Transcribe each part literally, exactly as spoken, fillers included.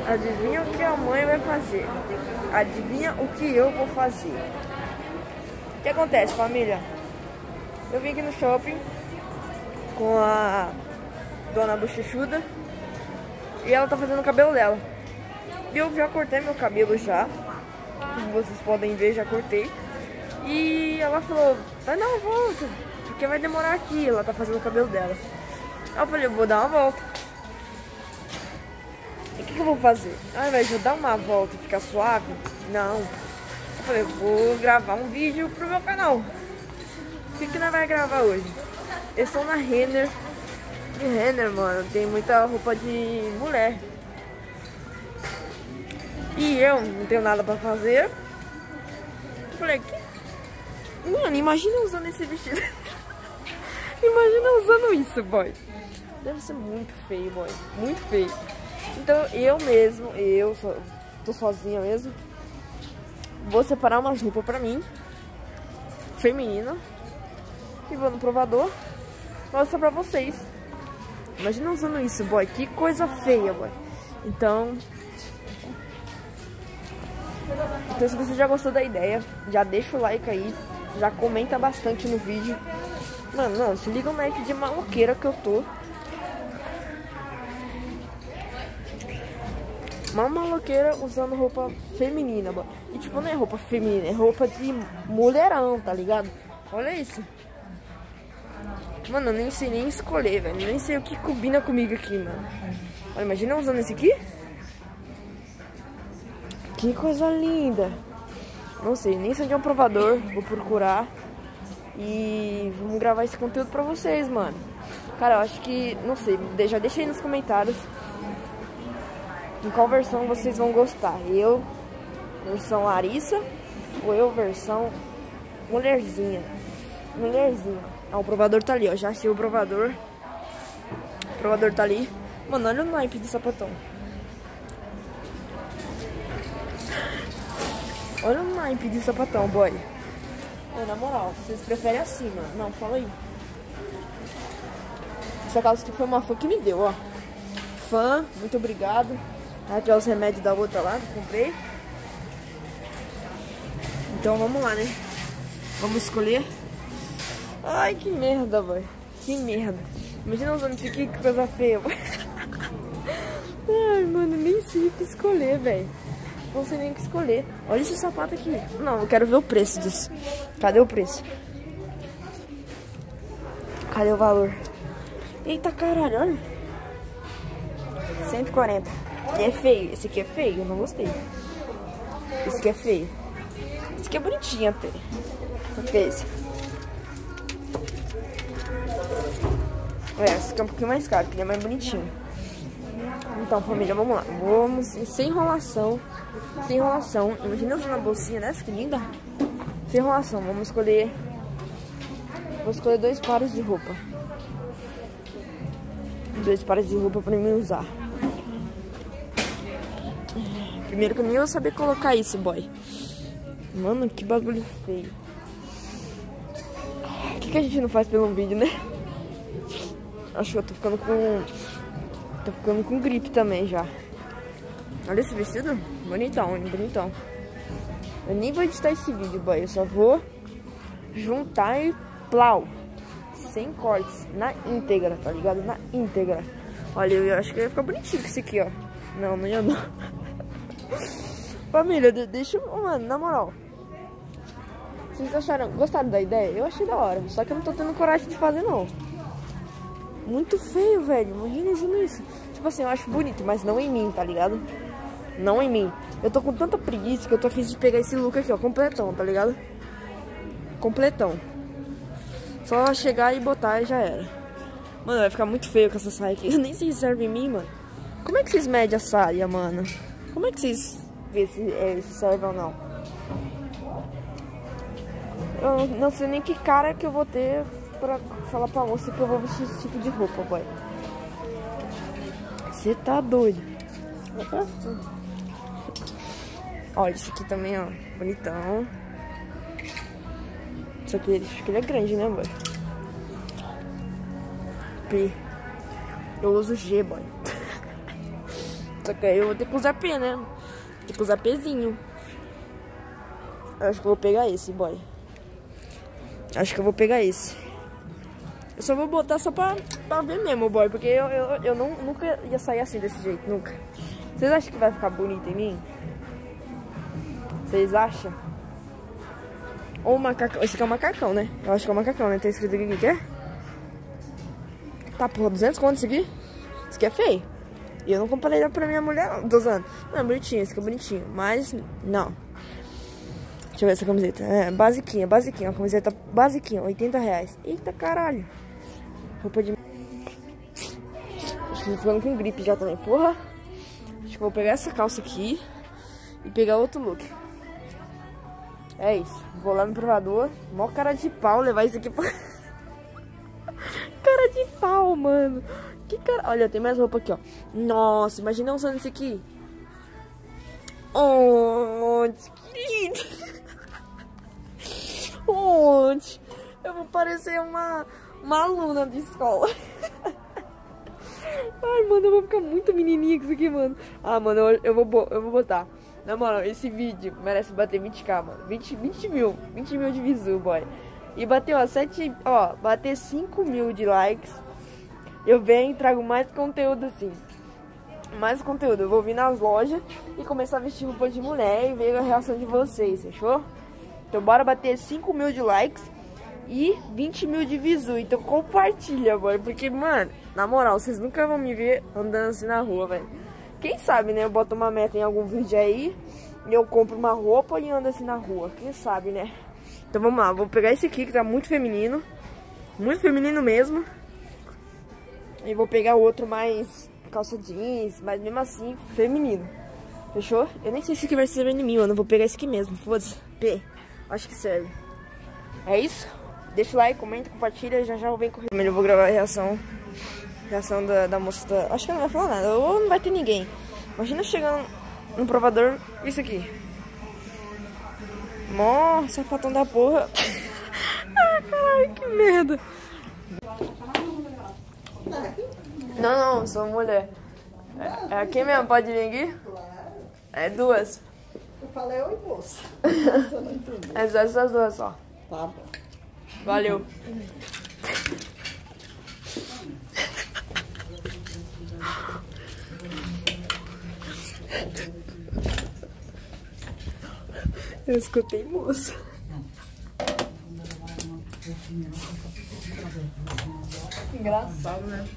Adivinha o que a mãe vai fazer? Adivinha o que eu vou fazer? O que acontece, família? Eu vim aqui no shopping com a dona Bochechuda e ela tá fazendo o cabelo dela. E eu já cortei meu cabelo já, como vocês podem ver, já cortei. E ela falou, vai dar uma volta, porque vai demorar aqui, ela tá fazendo o cabelo dela. Aí eu falei, eu vou dar uma volta. E o que, que eu vou fazer? Ao invés de eu dar uma volta e ficar suave, não. Eu falei, eu vou gravar um vídeo pro meu canal. O que, que nós vai gravar hoje? Eu estou na Renner. De Renner, mano, tem muita roupa de mulher. E eu não tenho nada pra fazer. Eu falei, que... mano, imagina usando esse vestido. Imagina usando isso, boy. Deve ser muito feio, boy. Muito feio. Então eu mesmo, eu so, tô sozinha mesmo, vou separar umas roupas pra mim, feminina, e vou no provador mostrar pra vocês. Imagina usando isso, boy. Que coisa feia, boy. Então... Então se você já gostou da ideia, já deixa o like aí, já comenta bastante no vídeo. Mano, não, se liga o naipe de maloqueira que eu tô. Uma maloqueira usando roupa feminina, boy. E tipo, não é roupa feminina, é roupa de mulherão, tá ligado? Olha isso. Mano, eu nem sei nem escolher, velho. Nem sei o que combina comigo aqui, mano. Olha, imagina usando esse aqui. Que coisa linda. Não sei, nem sei onde é um provador. Vou procurar. E vamos gravar esse conteúdo pra vocês, mano. Cara, eu acho que... não sei, já deixa aí nos comentários em qual versão vocês vão gostar. Eu, versão Larissa, ou eu, versão mulherzinha. Mulherzinha. Ah, o provador tá ali, ó. Já achei o provador. O provador tá ali. Mano, olha o naipe de sapatão. Olha o naipe de sapatão, boy. Ô, na moral, vocês preferem assim, mano? Não, fala aí. Essa calça aqui foi uma fã que me deu, ó. Fã, muito obrigado. Aqui é os remédios da outra lá que eu comprei. Então vamos lá, né? Vamos escolher. Ai, que merda, boy. Que merda. Imagina usando isso aqui, que coisa feia, boy. Ai, mano, nem sei o que escolher, velho. Não sei nem o que escolher. Olha esse sapato aqui. Não, eu quero ver o preço disso. Cadê o preço? Cadê o valor? Eita, caralho, olha. cento e quarenta. E é feio. Esse aqui é feio, eu não gostei. Esse aqui é feio. Esse aqui é bonitinho até. Quanto que é esse? É, esse aqui é um pouquinho mais caro, que ele é mais bonitinho. Então, família, vamos lá. Vamos sem enrolação. Sem enrolação. Imagina usando uma bolsinha dessa, que linda. Sem enrolação. Vamos escolher... Vou escolher dois pares de roupa. Dois pares de roupa pra mim usar. Primeiro que eu nem vou saber colocar isso, boy. Mano, que bagulho feio. O que, que a gente não faz pelo vídeo, né? Acho que eu tô ficando com... Tô ficando com gripe também já. Olha esse vestido. Bonitão, hein? Bonitão. Eu nem vou editar esse vídeo, boy. Eu só vou juntar e plau. Sem cortes. Na íntegra, tá ligado? Na íntegra. Olha, eu acho que ia ficar bonitinho com esse aqui, ó. Não, não ia não. Família, deixa... Mano, na moral. Vocês acharam... Gostaram da ideia? Eu achei da hora. Só que eu não tô tendo coragem de fazer, não. Muito feio, velho. Imagina isso. Tipo assim, eu acho bonito, mas não em mim, tá ligado? Não em mim. Eu tô com tanta preguiça que eu tô afim de pegar esse look aqui, ó. Completão, tá ligado? Completão. Só chegar e botar e já era. Mano, vai ficar muito feio com essa saia aqui. Eu nem sei se serve em mim, mano. Como é que vocês medem a saia, mano? Como é que vocês vê se, é, se serve ou não? Eu não sei nem que cara que eu vou ter pra falar pra moça que eu vou vestir esse tipo de roupa, boy. Você tá doido. Olha, esse aqui também, ó. Bonitão. Só que acho que ele é grande, né, boy? P. Eu uso G, boy. Só que aí eu vou ter que usar P, né? Tem que usar Pzinho. Acho que eu vou pegar esse, boy. Acho que eu vou pegar esse. Eu só vou botar só pra, pra ver mesmo, boy. Porque eu, eu, eu não, nunca ia sair assim desse jeito, nunca. Vocês acham que vai ficar bonito em mim? Vocês acham? Ou macacão. Esse aqui é um macacão, né? Eu acho que é um macacão, né? Tem escrito aqui o que é? Tá, porra, duzentos conto isso aqui? Isso aqui é feio. E eu não comprei pra minha mulher, não. Tô usando. Não, é bonitinho, esse aqui é bonitinho. Mas, não. Deixa eu ver essa camiseta. É, basiquinha, basiquinha. Uma camiseta basiquinha, oitenta reais. Eita, caralho. Roupa de... Acho que tô ficando com gripe já também, porra. Acho que vou pegar essa calça aqui e pegar outro look. É isso. Vou lá no provador. Mó cara de pau levar isso aqui pra... Cara de pau, mano. Que cara... Olha, tem mais roupa aqui, ó. Nossa, imagina eu usando isso aqui. Onde? Que lindo. Onde? Eu vou parecer uma, uma aluna de escola. Ai, mano, eu vou ficar muito menininha com isso aqui, mano. Ah, mano, eu, eu, vou, eu vou botar. Na moral, esse vídeo merece bater vinte k, mano. vinte, vinte mil. vinte mil de visu, boy. E bateu, ó, sete... Ó, bater cinco mil de likes. Eu venho e trago mais conteúdo, assim. Mais conteúdo. Eu vou vir nas lojas e começar a vestir roupa de mulher e ver a reação de vocês, fechou? Então bora bater cinco mil de likes e vinte mil de visu. Então compartilha, boy. Porque, mano, na moral, vocês nunca vão me ver andando assim na rua, velho. Quem sabe, né? Eu boto uma meta em algum vídeo aí e eu compro uma roupa e ando assim na rua. Quem sabe, né? Então vamos lá. Vou pegar esse aqui que tá muito feminino. Muito feminino mesmo. E vou pegar outro mais calça jeans, mas mesmo assim, feminino. Fechou? Eu nem sei se esse aqui vai servir em mim, mano. Eu vou pegar esse aqui mesmo. Foda-se. P. Acho que serve. É isso? Deixa o like, comenta, compartilha. Já já eu venho correndo. Eu vou gravar a reação. Reação da, da moça da... Acho que ela não vai falar nada. Ou não vai ter ninguém. Imagina chegando no provador. Isso aqui. Mó sapatão da porra. Ai, caralho, que merda. Não, não, sou mulher. É, é aqui mesmo? Pode vir aqui? É duas. Eu falei oi, moça. É só essas duas só. Tá bom. Valeu. Eu escutei moça. Engraçado, né?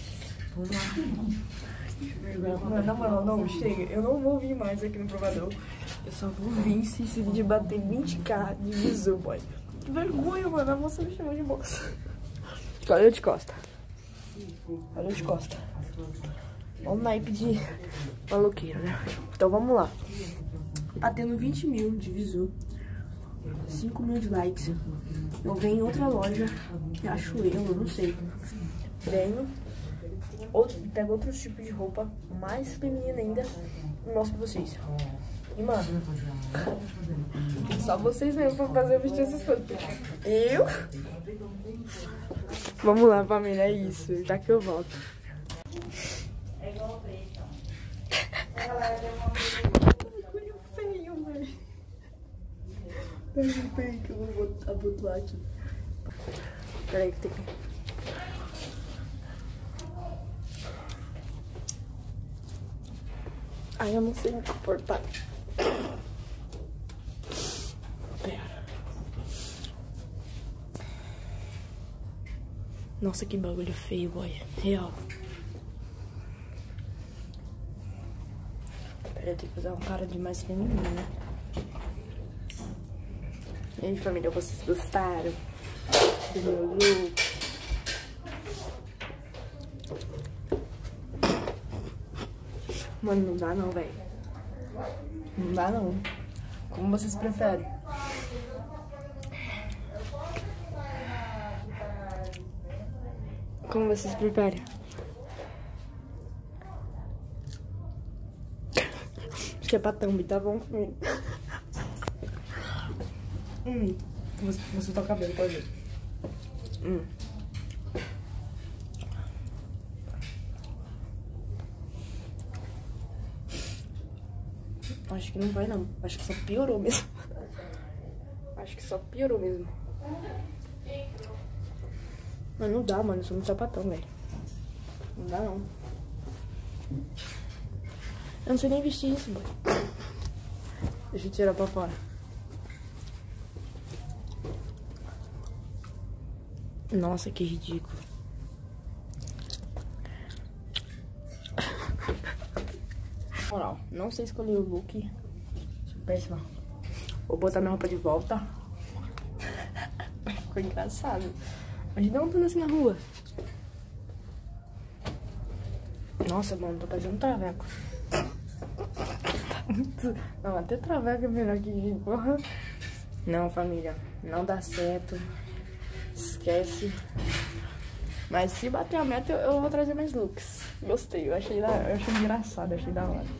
Mas na moral, não, chega. Eu não vou vir mais aqui no provador. Eu só vou vir se esse vídeo bater vinte k de visu, boy. Que vergonha, mano. A moça me chamou de moça. Olha eu de costa. Olha eu de costa. Olha o naipe de maluqueiro, né? Então vamos lá. Batendo vinte mil de visu. cinco mil de likes. Eu venho em outra loja. Acho eu, eu não sei. Venho. Outro, pego outros tipos de roupa mais feminina ainda e mostro pra vocês. E mano, só vocês mesmo pra fazer eu vestir essas coisas. Eu? Vamos lá, família, é isso. Já que eu volto. É igual preto. Coisa feio, velho. Peraí que eu vou abotoar aqui. Peraí que tem que... Ai, eu não sei me comportar. Pera. Nossa, que bagulho feio, boy. Real. Pera, eu tenho que usar um cara de mais feminino, né? E aí, família, vocês gostaram do meu look? Mano, não dá não, velho. Não dá não. Como vocês preferem? Como vocês preferem? Acho que é pra thumb, tá bom, família? Hum. Você, você tá o cabelo, pode ver. Hum. Acho que não vai, não. Acho que só piorou mesmo. Acho que só piorou mesmo. Mas não dá, mano. Eu sou muito sapatão, velho. Não dá, não. Eu não sei nem vestir isso, boy. Deixa eu tirar pra fora. Nossa, que ridículo. Moral, não sei escolher o look. Péssima. Vou botar minha roupa de volta. Ficou engraçado. Imagina andando assim na rua. Nossa, mano, tô parecendo um traveco. Tá muito... Não, até traveco é melhor que porra. Não, família, não dá certo. Esquece. Mas se bater a meta, eu, eu vou trazer mais looks. Gostei, eu achei, da, eu achei engraçado, achei da hora.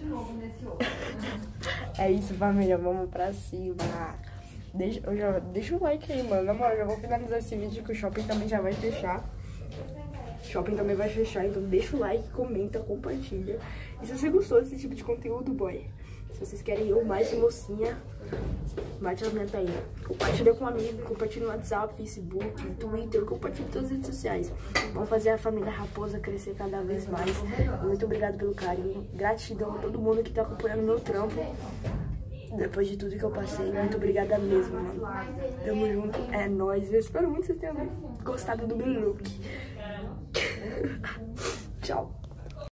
É isso, família, vamos pra cima. Deixa, eu já, deixa o like aí, mano. Na moral, já vou finalizar esse vídeo que o shopping também já vai fechar. O shopping também vai fechar, então deixa o like, comenta, compartilha. E se você gostou desse tipo de conteúdo, boy, se vocês querem eu mais de mocinha, bate a meta aí. Compartilha com um amigo, compartilha no WhatsApp, Facebook, Twitter, compartilha em todas as redes sociais. Vamos fazer a família Raposa crescer cada vez mais. Muito obrigado pelo carinho. Gratidão a todo mundo que tá acompanhando meu trampo. Depois de tudo que eu passei, muito obrigada mesmo, mano. Tamo junto, é nóis. Eu espero muito que vocês tenham gostado do meu look. Tchau.